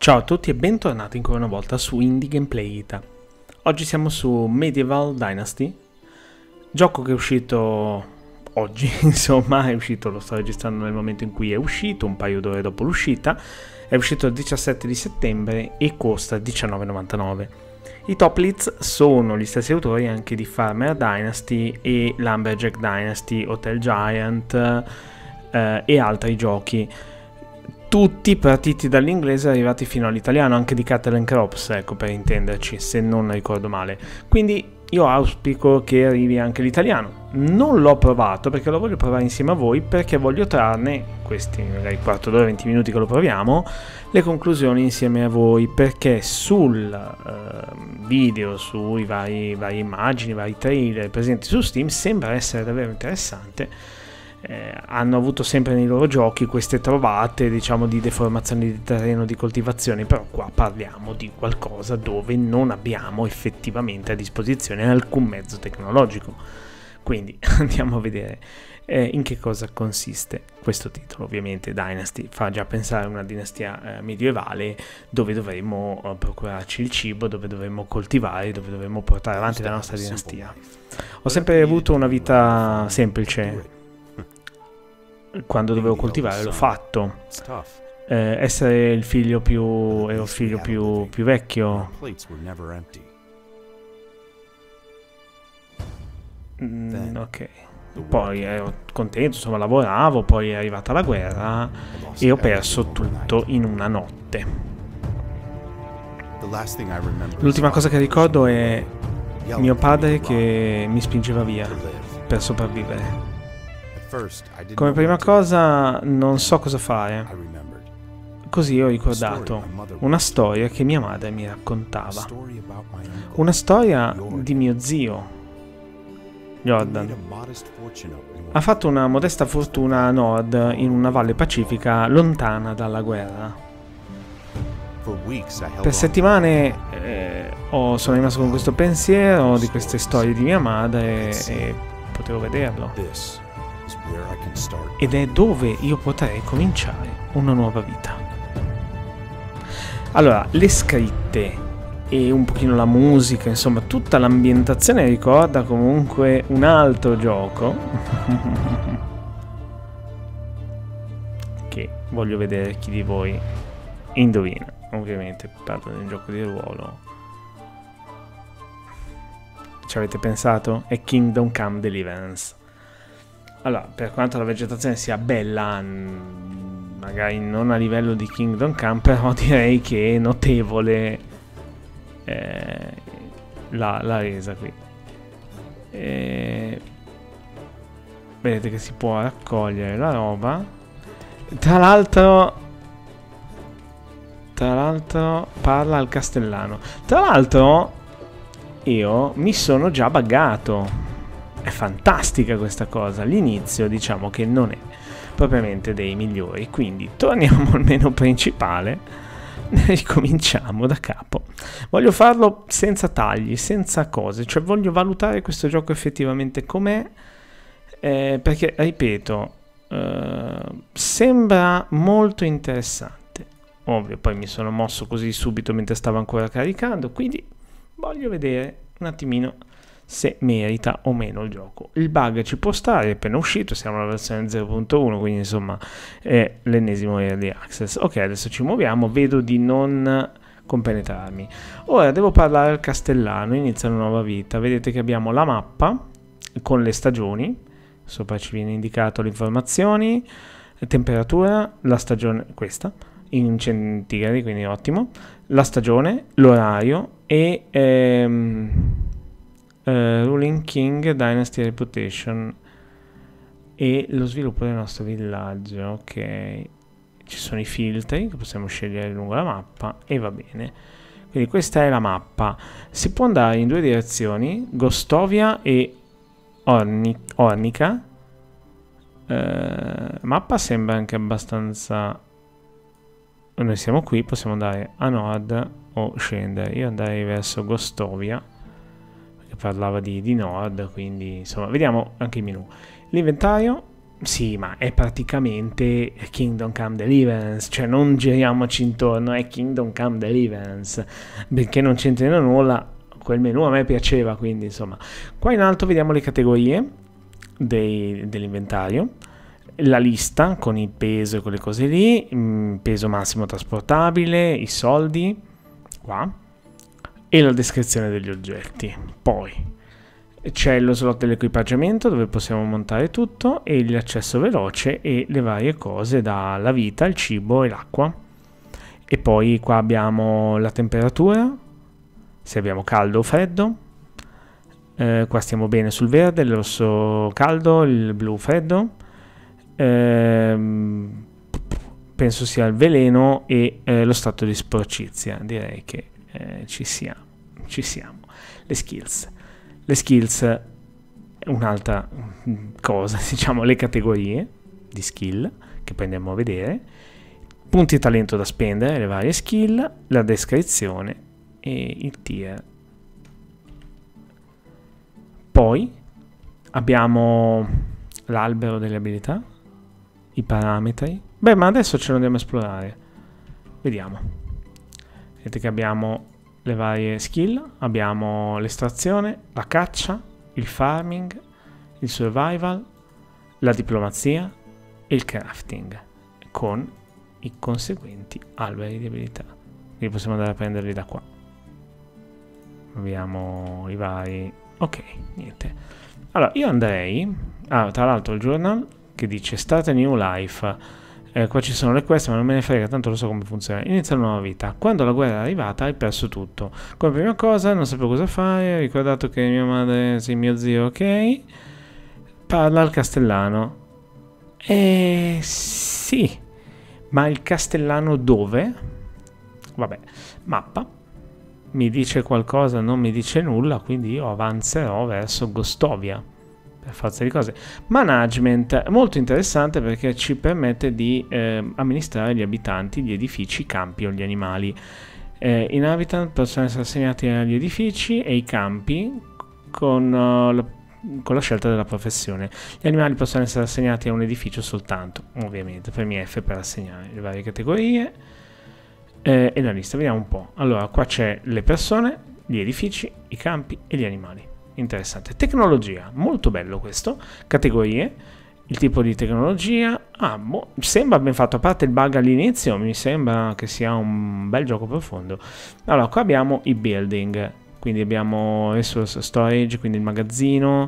Ciao a tutti e bentornati ancora una volta su Indie Gameplay Ita. Oggi siamo su Medieval Dynasty, gioco che è uscito oggi, insomma è uscito, lo sto registrando nel momento in cui è uscito, un paio d'ore dopo l'uscita, è uscito il 17 di settembre e costa 19,99. I top leads sono gli stessi autori anche di Farmer Dynasty e Lumberjack Dynasty, Hotel Giant e altri giochi. Tutti partiti dall'inglese e arrivati fino all'italiano, anche di Cattle and Crops, ecco, per intenderci, se non ricordo male. Quindi io auspico che arrivi anche l'italiano. Non l'ho provato perché lo voglio provare insieme a voi, perché voglio trarne, questi magari 4 ore, 20 minuti che lo proviamo, le conclusioni insieme a voi, perché sul video, sui varie immagini, vari trailer presenti su Steam, sembra essere davvero interessante. Hanno avuto sempre nei loro giochi queste trovate, diciamo, di deformazioni di terreno, di coltivazione, però qua parliamo di qualcosa dove non abbiamo effettivamente a disposizione alcun mezzo tecnologico. Quindi andiamo a vedere in che cosa consiste questo titolo. Ovviamente Dynasty fa già pensare a una dinastia medievale dove dovremmo procurarci il cibo, dove dovremmo coltivare, dove dovremmo portare avanti la nostra dinastia. Ho sempre avuto una vita semplice. Quando dovevo coltivare l'ho fatto. Essere il figlio più vecchio. Ok. Poi ero contento, insomma, lavoravo, poi è arrivata la guerra e ho perso tutto in una notte. L'ultima cosa che ricordo è mio padre che mi spingeva via per sopravvivere. Come prima cosa non so cosa fare. Così ho ricordato una storia che mia madre mi raccontava. Una storia di mio zio, Jordan. Ha fatto una modesta fortuna a nord in una valle pacifica lontana dalla guerra. Per settimane sono rimasto con questo pensiero di queste storie di mia madre e potevo vederlo. Ed è dove io potrei cominciare una nuova vita. Allora, le scritte e un pochino la musica, insomma, tutta l'ambientazione ricorda comunque un altro gioco che voglio vedere chi di voi indovina. Ovviamente parlo di un gioco di ruolo. Ci avete pensato? È Kingdom Come Deliverance. Allora, per quanto la vegetazione sia bella, magari non a livello di Kingdom Come, però direi che è notevole la resa qui. Vedete che si può raccogliere la roba. Tra l'altro parla al castellano. Tra l'altro io mi sono già buggato. È fantastica questa cosa. L'inizio diciamo che non è propriamente dei migliori, quindi torniamo al menu principale e ricominciamo da capo. Voglio farlo senza tagli, senza cose, cioè voglio valutare questo gioco effettivamente com'è, perché ripeto, sembra molto interessante. Ovvio, poi mi sono mosso così subito mentre stavo ancora caricando, quindi voglio vedere un attimino se merita o meno il gioco. Il bug ci può stare, è appena uscito, siamo alla versione 0.1, quindi insomma è l'ennesimo early access. Ok, adesso ci muoviamo, vedo di non compenetrarmi. Ora devo parlare al castellano, inizia una nuova vita. Vedete che abbiamo la mappa con le stagioni, sopra ci viene indicato le informazioni, temperatura, la stagione, questa, in centigradi, quindi ottimo, la stagione, l'orario e Ruling King, Dynasty Reputation e lo sviluppo del nostro villaggio. Ok, ci sono i filtri che possiamo scegliere lungo la mappa e va bene. Quindi questa è la mappa. Si può andare in due direzioni, Gostovia e Ornica. Mappa sembra anche abbastanza... Noi siamo qui, possiamo andare a nord o scendere. Io andrei verso Gostovia, che parlava di nord, quindi insomma vediamo anche il menu. L'inventario Sì, ma è praticamente Kingdom Come Deliverance, cioè non giriamoci intorno, è Kingdom Come Deliverance, benché non c'entrino nulla, quel menu a me piaceva, quindi insomma. Qua in alto vediamo le categorie dell'inventario, la lista con il peso e quelle cose lì, peso massimo trasportabile, i soldi, qua, e la descrizione degli oggetti. Poi c'è lo slot dell'equipaggiamento dove possiamo montare tutto e l'accesso veloce e le varie cose dalla vita, il cibo e l'acqua. E poi qua abbiamo la temperatura, se abbiamo caldo o freddo. Qua stiamo bene sul verde, il rosso caldo, il blu freddo. Penso sia il veleno e lo stato di sporcizia. Direi che ci siamo. Le skills è un'altra cosa, diciamo le categorie di skill che poi andiamo a vedere, punti talento da spendere, le varie skill, la descrizione e il tier. Poi abbiamo l'albero delle abilità, i parametri. Beh, ma adesso ce lo andiamo a esplorare. Vediamo. Vedete che abbiamo le varie skill, abbiamo l'estrazione, la caccia, il farming, il survival, la diplomazia e il crafting con i conseguenti alberi di abilità. Quindi possiamo andare a prenderli da qua. Abbiamo i vari... Ok, niente. Allora, io andrei... tra l'altro il journal che dice Start a new life. Qua ci sono le quest, ma non me ne frega, tanto lo so come funziona. Inizia una nuova vita. Quando la guerra è arrivata hai perso tutto. Come prima cosa non sapevo cosa fare, ho ricordato che mia madre, sì, mio zio, ok. Parla al castellano. Sì. Ma il castellano dove? Vabbè, mappa. Mi dice qualcosa, non mi dice nulla, quindi io avanzerò verso Gostovia. Per forza di cose. Management, molto interessante perché ci permette di amministrare gli abitanti, gli edifici, i campi o gli animali. Inhabitant possono essere assegnati agli edifici e i campi con la scelta della professione. Gli animali possono essere assegnati a un edificio soltanto, ovviamente, premi F per assegnare le varie categorie e la lista. Vediamo un po'. Allora, qua c'è le persone, gli edifici, i campi e gli animali. Interessante. Tecnologia, molto bello questo. Categorie, il tipo di tecnologia. Sembra ben fatto, a parte il bug all'inizio, mi sembra che sia un bel gioco profondo. Allora, qua abbiamo i building, quindi abbiamo resource storage, quindi il magazzino,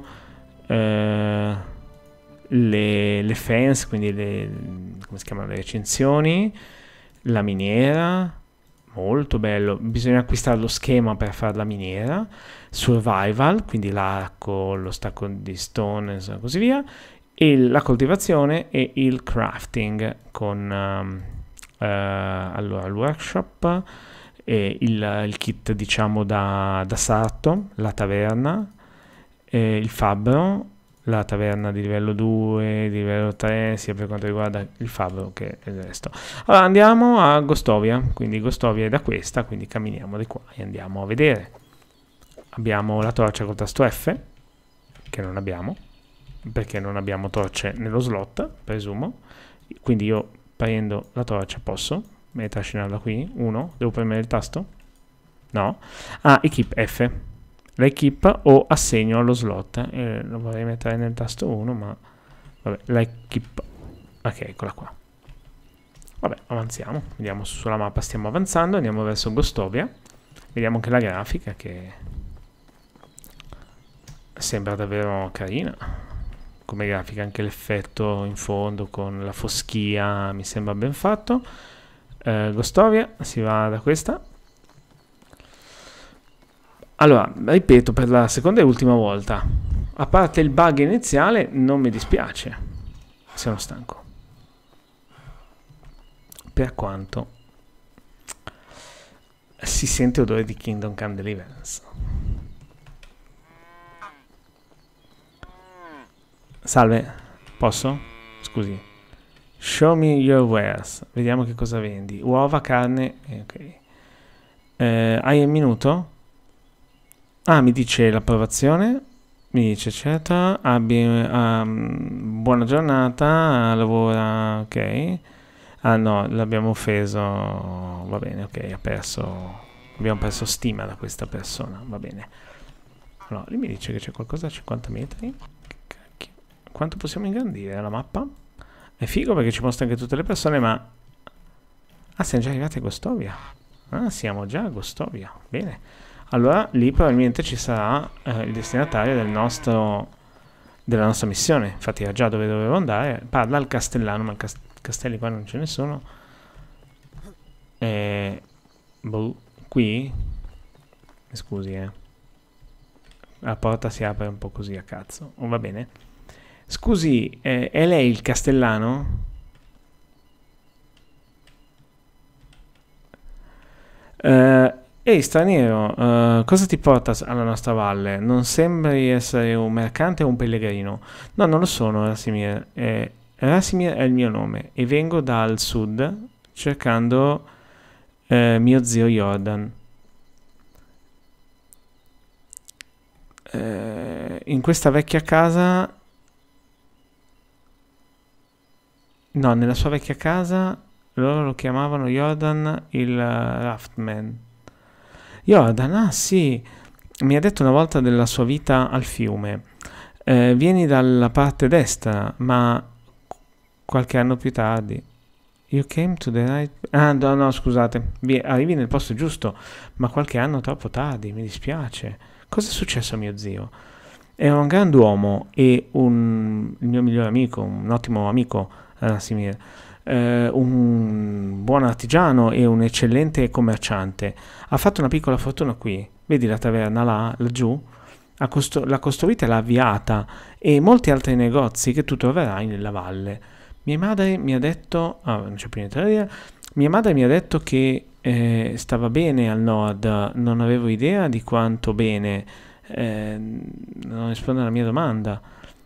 le fence, quindi come si chiamano, le recinzioni, la miniera. Molto bello, bisogna acquistare lo schema per fare la miniera, survival, quindi l'arco, lo stacco di stone e così via, e la coltivazione e il crafting con allora, il workshop, il kit diciamo da sarto, la taverna, il fabbro, la taverna di livello 2, di livello 3, sia per quanto riguarda il fabbro che il resto. Allora andiamo a Gostovia, quindi Gostovia è da questa, quindi camminiamo di qua e andiamo a vedere. Abbiamo la torcia col tasto F, che non abbiamo, perché non abbiamo torce nello slot, presumo. Quindi io prendo la torcia, posso trascinarla qui, 1, devo premere il tasto? No. Equip F. La equip o assegno allo slot, lo vorrei mettere nel tasto 1, ma vabbè, la equip, ok, eccola qua. Vabbè, avanziamo, vediamo sulla mappa, stiamo avanzando, andiamo verso Gostovia, vediamo anche la grafica che sembra davvero carina come grafica, anche l'effetto in fondo con la foschia mi sembra ben fatto. Gostovia, si va da questa. Allora, ripeto per la seconda e ultima volta, a parte il bug iniziale non mi dispiace, sono stanco, per quanto si sente odore di Kingdom Come Deliverance. Salve, posso? Scusi. Show me your wares, vediamo che cosa vendi. Uova, carne, ok. Hai un minuto? Mi dice l'approvazione, Mi dice, certo, buona giornata, lavora, ok. Ah no, l'abbiamo offeso, va bene, ok, abbiamo perso stima da questa persona, va bene. Allora, lui mi dice che c'è qualcosa a 50 metri. Che cacchio. Quanto possiamo ingrandire la mappa? È figo perché ci mostra anche tutte le persone, ma... Ah, siamo già arrivati a Gostovia. Ah, siamo già a Gostovia, bene. Allora, lì probabilmente ci sarà il destinatario della nostra missione. Infatti era già dove dovevo andare. Parla al castellano, ma castelli qua non ce ne sono. Boh, qui? Scusi, la porta si apre un po' così a cazzo. Va bene. Scusi, è lei il castellano? Ehi straniero, cosa ti porta alla nostra valle? Non sembri essere un mercante o un pellegrino. No, non lo sono, Rasimir. Rasimir è il mio nome e vengo dal sud cercando mio zio Jordan. In questa vecchia casa... No, nella sua vecchia casa loro lo chiamavano Jordan il Raftman. Jordan, ah sì, mi ha detto una volta della sua vita al fiume. Vieni dalla parte destra, ma qualche anno più tardi. You came to the right... Ah, no, no, scusate. Arrivi nel posto giusto, ma qualche anno troppo tardi, mi dispiace. Cosa è successo a mio zio? Era un grand'uomo e il mio migliore amico, un ottimo amico, Rasimir, un buon artigiano e un eccellente commerciante. Ha fatto una piccola fortuna qui. Vedi la taverna là, laggiù? L'ha costruita e l'ha avviata e molti altri negozi che tu troverai nella valle. Mia madre mi ha detto... Ah, non c'è più niente da dire. Mia madre mi ha detto che stava bene al nord. Non avevo idea di quanto bene. Non risponde alla mia domanda.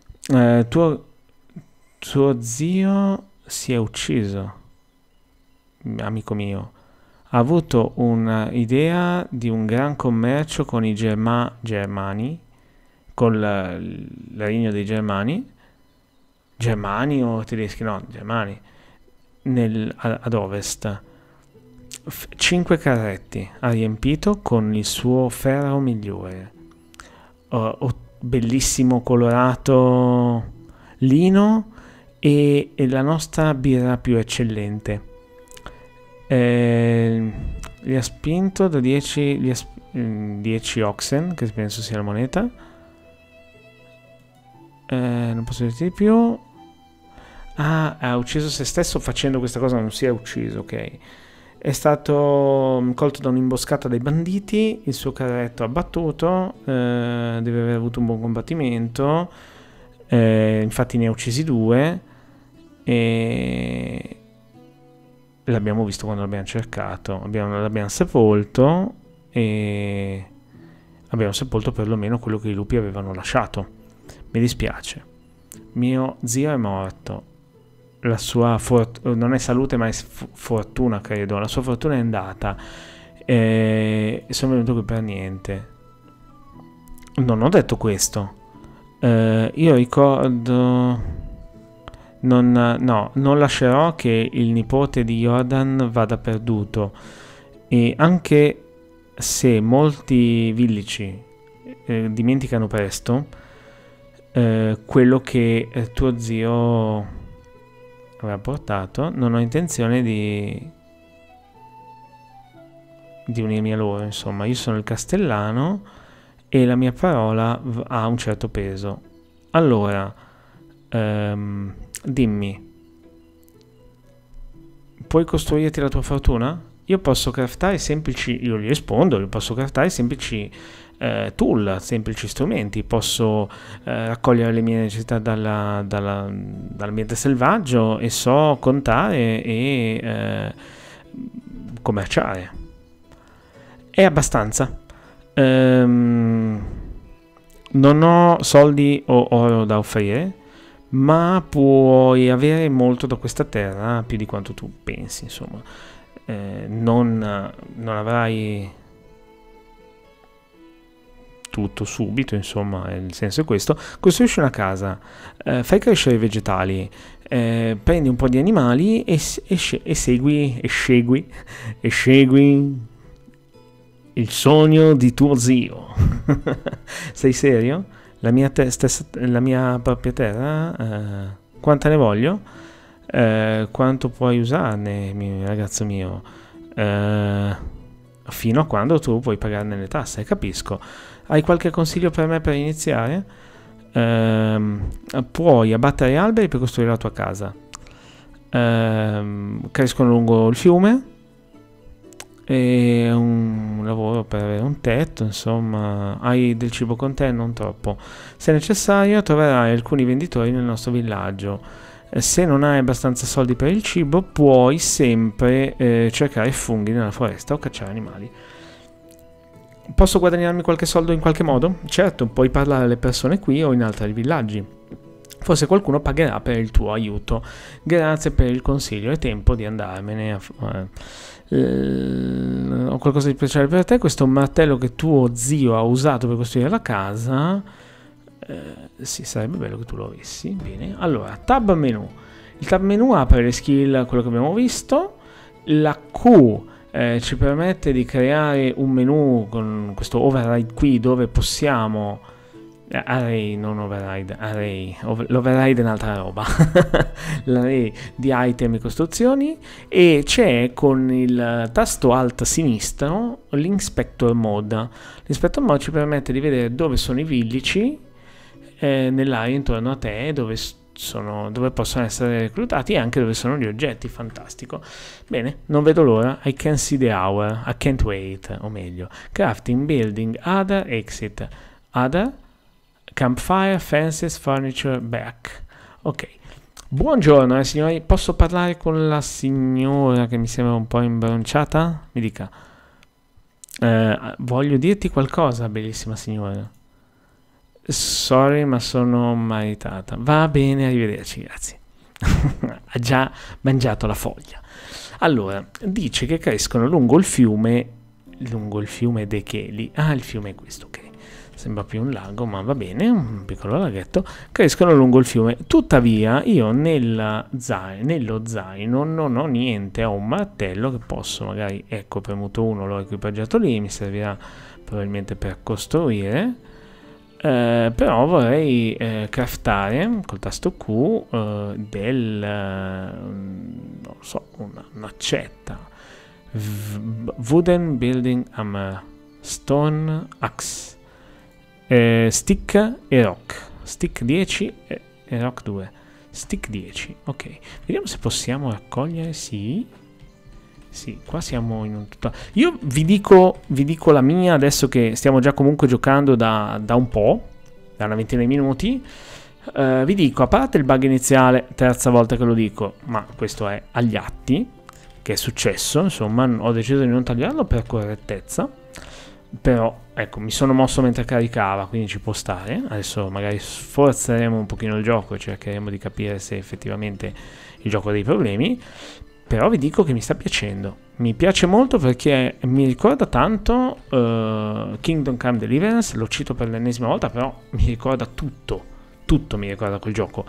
Tuo zio si è ucciso, amico mio. Ha avuto un'idea di un gran commercio con i Germani, con il regno dei Germani. Germani o tedeschi? No, Germani. Ad ovest. 5 carretti ha riempito con il suo ferro migliore. Bellissimo colorato lino e la nostra birra più eccellente. Gli ha spinto da 10 oxen, che penso sia la moneta. Non posso dirti di più. Ah, ha ucciso se stesso facendo questa cosa, non si è ucciso, ok. È stato colto da un'imboscata dai banditi, il suo carretto abbattuto, deve aver avuto un buon combattimento, infatti ne ha uccisi 2 e l'abbiamo visto quando l'abbiamo cercato, l'abbiamo sepolto e abbiamo sepolto perlomeno quello che i lupi avevano lasciato. Mi dispiace, mio zio è morto. La sua non è salute ma è fortuna, credo. La sua fortuna è andata e sono venuto qui per niente. Non ho detto questo. Io ricordo non lascerò che il nipote di Jordan vada perduto, e anche se molti villici dimenticano presto quello che tuo zio aveva portato, non ho intenzione di unirmi a loro. Insomma, io sono il castellano e la mia parola ha un certo peso. Allora, dimmi, puoi costruirti la tua fortuna? Io posso craftare semplici, io gli rispondo, io posso craftare semplici tool, semplici strumenti, posso raccogliere le mie necessità dall'ambiente selvaggio e so contare e commerciare. È abbastanza. Non ho soldi o oro da offrire, ma puoi avere molto da questa terra, più di quanto tu pensi, insomma. Non avrai tutto subito, insomma, il senso è questo. Costruisci una casa, fai crescere i vegetali, prendi un po' di animali e segui il sogno di tuo zio. Sei serio? La mia propria terra? Quanta ne voglio? Quanto puoi usarne, ragazzo mio? Fino a quando tu puoi pagarne le tasse, capisco. Hai qualche consiglio per me per iniziare? Puoi abbattere alberi per costruire la tua casa. Crescono lungo il fiume. E un lavoro per avere un tetto, insomma, hai del cibo con te, non troppo. Se necessario troverai alcuni venditori nel nostro villaggio. Se non hai abbastanza soldi per il cibo, puoi sempre cercare funghi nella foresta o cacciare animali. Posso guadagnarmi qualche soldo in qualche modo? Certo, puoi parlare alle persone qui o in altri villaggi. Forse qualcuno pagherà per il tuo aiuto. Grazie per il consiglio, è tempo di andarmene. Ho qualcosa di speciale per te. Questo martello che tuo zio ha usato per costruire la casa. Sì, sarebbe bello che tu lo avessi. Bene, allora, tab menu. Il tab menu apre le skill, quello che abbiamo visto. La Q ci permette di creare un menu con questo override qui, dove possiamo array, non override, array. L'override è un'altra roba. L'array di item e costruzioni, e c'è con il tasto alt sinistro l'inspector mode. L'inspector mode ci permette di vedere dove sono i villici nell'area intorno a te, dove possono essere reclutati, e anche dove sono gli oggetti. Fantastico. Bene, non vedo l'ora. I can see the hour, I can't wait. O meglio, crafting, building, other, exit, other, campfire, fences, furniture, back. Ok. Buongiorno signori, posso parlare con la signora che mi sembra un po' imbronciata? Mi dica. Voglio dirti qualcosa, bellissima signora. Sorry, ma sono maritata. Va bene, arrivederci, grazie. Ha già mangiato la foglia. Allora, dice che crescono lungo il fiume De Cheli. Ah, il fiume è questo, ok. Sembra più un lago, ma va bene, un piccolo laghetto. Crescono lungo il fiume. Tuttavia, io nello zaino non ho niente. Ho un martello che posso, magari, ecco, premuto 1, l'ho equipaggiato lì, mi servirà probabilmente per costruire. Però vorrei craftare col tasto Q non so, un'accetta. Wooden building hammer, stone axe, stick e rock. Stick 10 e rock 2. Stick 10, ok. Vediamo se possiamo raccogliere. Sì, qua siamo in un tutto. Io vi dico la mia adesso, che stiamo già comunque giocando da un po', da una ventina di minuti. Vi dico, a parte il bug iniziale, terza volta che lo dico, ma questo è agli atti, che è successo, insomma, ho deciso di non tagliarlo per correttezza, però ecco, mi sono mosso mentre caricava, quindi ci può stare. Adesso magari sforzeremo un pochino il gioco e cercheremo di capire se effettivamente il gioco ha dei problemi. Però vi dico che mi sta piacendo. Mi piace molto perché mi ricorda tanto Kingdom Come Deliverance. Lo cito per l'ennesima volta, però mi ricorda tutto. Tutto mi ricorda quel gioco.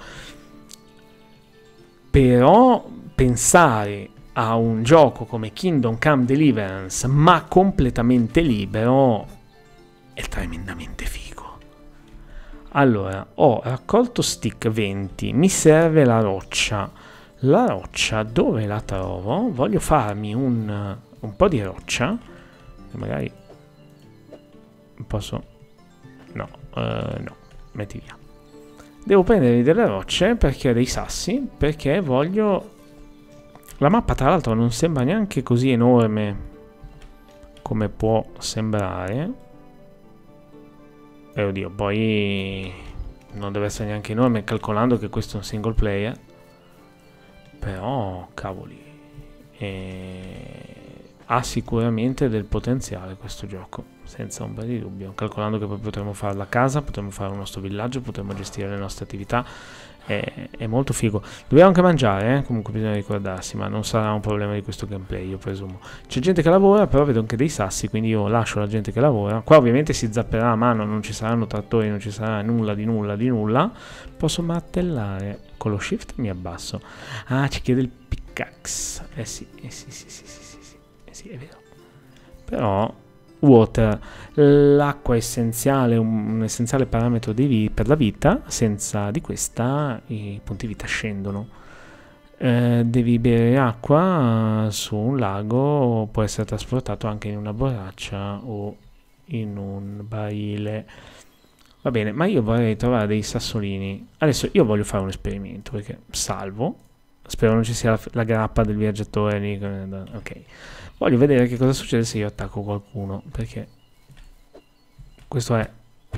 Però pensare a un gioco come Kingdom Come Deliverance, ma completamente libero, è tremendamente figo. Allora, ho raccolto stick 20. Mi serve la roccia. La roccia dove la trovo? Voglio farmi un po' di roccia. Magari posso. No, metti via. Devo prendere delle rocce perché ho dei sassi. Perché voglio. La mappa, tra l'altro, non sembra neanche così enorme come può sembrare. E oddio, poi non deve essere neanche enorme, calcolando che questo è un single player. Però, cavoli, ha sicuramente del potenziale questo gioco, senza ombra di dubbio, calcolando che poi potremo fare la casa, potremo fare un nostro villaggio, potremo gestire le nostre attività. è molto figo. Dobbiamo anche mangiare, comunque bisogna ricordarsi, ma non sarà un problema di questo gameplay, io presumo. C'è gente che lavora, però vedo anche dei sassi, quindi io lascio la gente che lavora. Qua ovviamente si zapperà a mano, non ci saranno trattori, non ci sarà nulla di nulla di nulla. Posso martellare con lo shift, mi abbasso. Ah, ci chiede il pickaxe. Sì, è vero. Però water, l'acqua è essenziale, un essenziale parametro per la vita. Senza di questa i punti vita scendono. Devi bere acqua su un lago, può essere trasportato anche in una borraccia o in un barile. Va bene, ma io vorrei trovare dei sassolini. Adesso io voglio fare un esperimento, perché salvo, spero non ci sia la grappa del viaggiatore lì. Ok, voglio vedere che cosa succede se io attacco qualcuno, perché questo è...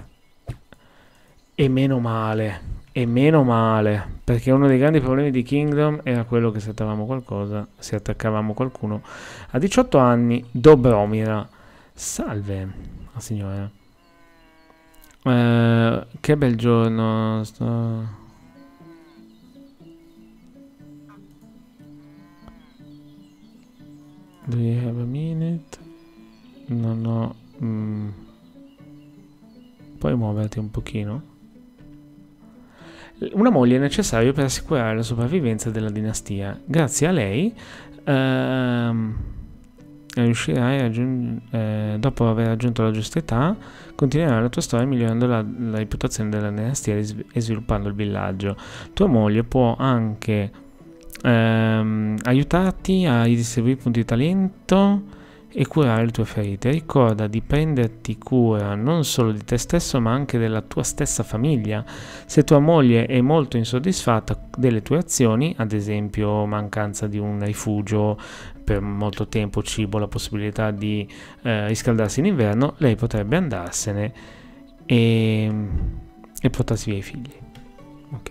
E meno male, perché uno dei grandi problemi di Kingdom era quello che se attaccavamo qualcuno a 18 anni, Dobromira. Salve, signora. Che bel giorno. Do you have a minute? Non ho... Puoi muoverti un pochino? Una moglie è necessaria per assicurare la sopravvivenza della dinastia. Grazie a lei riuscirai a dopo aver raggiunto la giusta età, continuerai la tua storia migliorando la reputazione della dinastia e sviluppando il villaggio. Tua moglie può anche aiutarti a ridistribuire punti di talento e curare le tue ferite. Ricorda di prenderti cura non solo di te stesso ma anche della tua stessa famiglia. Se tua moglie è molto insoddisfatta delle tue azioni, ad esempio mancanza di un rifugio per molto tempo, cibo, la possibilità di riscaldarsi in inverno, lei potrebbe andarsene e portarsi via i figli. Ok.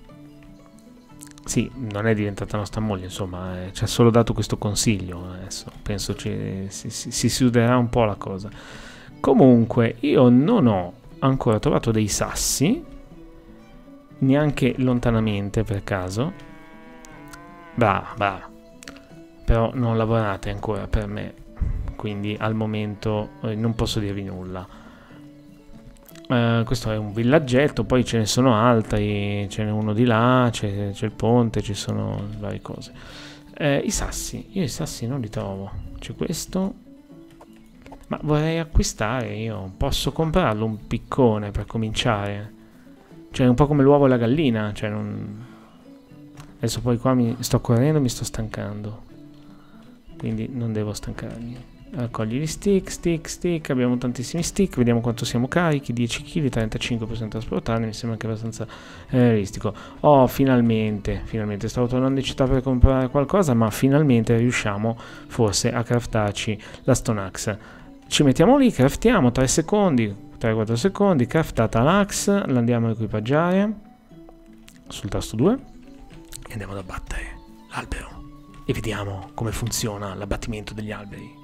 Sì, non è diventata nostra moglie, insomma, ci ha solo dato questo consiglio. Adesso penso si chiuderà un po' la cosa. Comunque, io non ho ancora trovato dei sassi, neanche lontanamente per caso. Brava. Però non lavorate ancora per me, quindi al momento non posso dirvi nulla. Questo è un villaggetto, poi ce ne sono altri, ce n'è uno di là, c'è il ponte, ci sono varie cose. I sassi, io i sassi non li trovo. C'è questo, ma vorrei acquistare, io posso comprarlo un piccone per cominciare, cioè un po' come l'uovo e la gallina, cioè non... Adesso poi qua mi sto correndo, mi sto stancando, quindi non devo stancarmi. Raccogli gli stick, abbiamo tantissimi stick, vediamo quanto siamo carichi, 10 kg, 35% trasportati, mi sembra anche abbastanza realistico. Oh, finalmente, stavo tornando in città per comprare qualcosa, ma finalmente riusciamo forse a craftarci la Stone Axe. Ci mettiamo lì, craftiamo, 3 secondi, 3-4 secondi, craftata l'Axe, la andiamo a equipaggiare sul tasto 2 e andiamo ad abbattere l'albero e vediamo come funziona l'abbattimento degli alberi.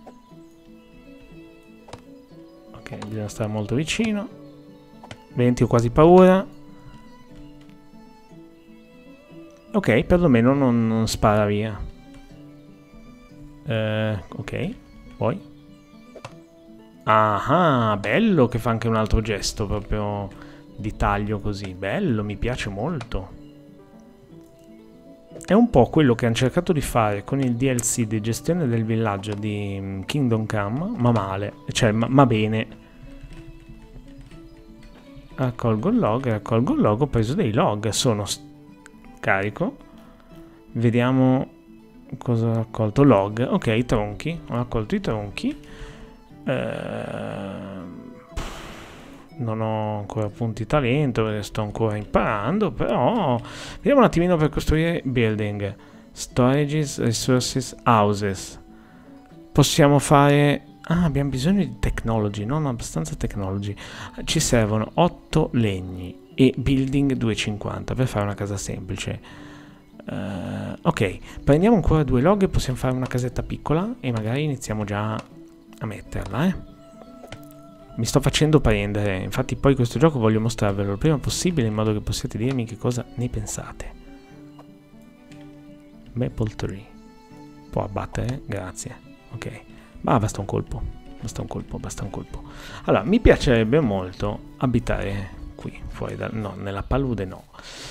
Ok, bisogna stare molto vicino. 20, ho quasi paura. Ok, perlomeno non spara via. Ok, poi. Ah, bello che fa anche un altro gesto proprio di taglio così. Bello, mi piace molto. È un po' quello che hanno cercato di fare con il DLC di gestione del villaggio di Kingdom Come, ma male, cioè ma bene. Raccolgo il log, ho preso dei log, sono carico, vediamo cosa ho raccolto. Log, ok, tronchi, ho raccolto i tronchi, non ho ancora punti talento perché sto ancora imparando, però vediamo un attimino per costruire building, storages, resources, houses. Possiamo fare... Ah, abbiamo bisogno di technology, non abbastanza technology. Ci servono 8 legni e building 250 per fare una casa semplice. Ok, prendiamo ancora 2 log e possiamo fare una casetta piccola e magari iniziamo già a metterla, mi sto facendo prendere. Infatti poi questo gioco voglio mostrarvelo il prima possibile in modo che possiate dirmi che cosa ne pensate. Maple Tree. Può abbattere? Grazie. Ok. Ma basta un colpo. Basta un colpo, basta un colpo. Allora, mi piacerebbe molto abitare qui, fuori da... no, nella palude no.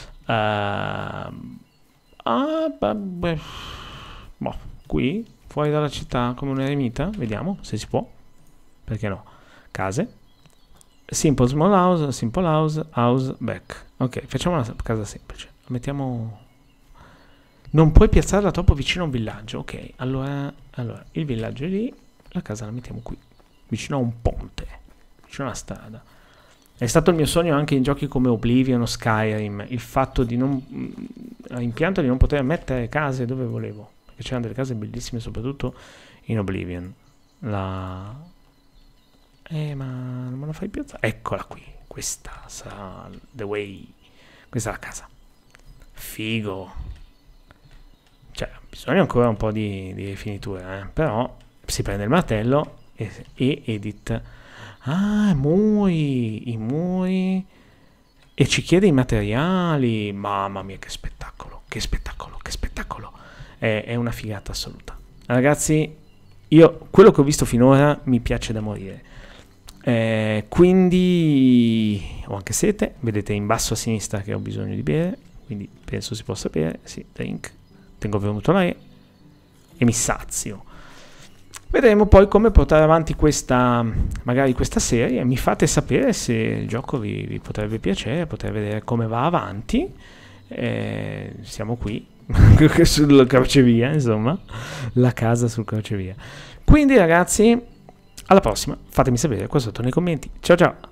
Vabbè. Boh, qui, fuori dalla città come un eremita. Vediamo se si può. Perché no? Case. Simple small house, house, back. Ok, facciamo una casa semplice. Mettiamo... Non puoi piazzarla troppo vicino a un villaggio. Ok, allora il villaggio è lì, la casa la mettiamo qui, vicino a un ponte, vicino a una strada. È stato il mio sogno anche in giochi come Oblivion o Skyrim, il fatto di non... l'impianto di non poter mettere case dove volevo, perché c'erano delle case bellissime, soprattutto in Oblivion. Ma non me la fai piazzare? Eccola qui, questa sarà the way, questa è la casa. Figo. Cioè, bisogna ancora un po' di rifinitura, però si prende il martello e edit. I muri. E ci chiede i materiali. Mamma mia, che spettacolo, che spettacolo, che spettacolo. È una figata assoluta. Ragazzi, io quello che ho visto finora mi piace da morire. Quindi ho anche sete. Vedete in basso a sinistra che ho bisogno di bere, quindi penso si possa bere. Sì, drink. Tengo venuto lei e mi sazio. Vedremo poi come portare avanti magari questa serie. Mi fate sapere se il gioco vi potrebbe piacere, potete vedere come va avanti. Siamo qui sul crocevia, insomma, la casa sul crocevia. Quindi ragazzi, alla prossima, fatemi sapere qua sotto nei commenti. Ciao ciao!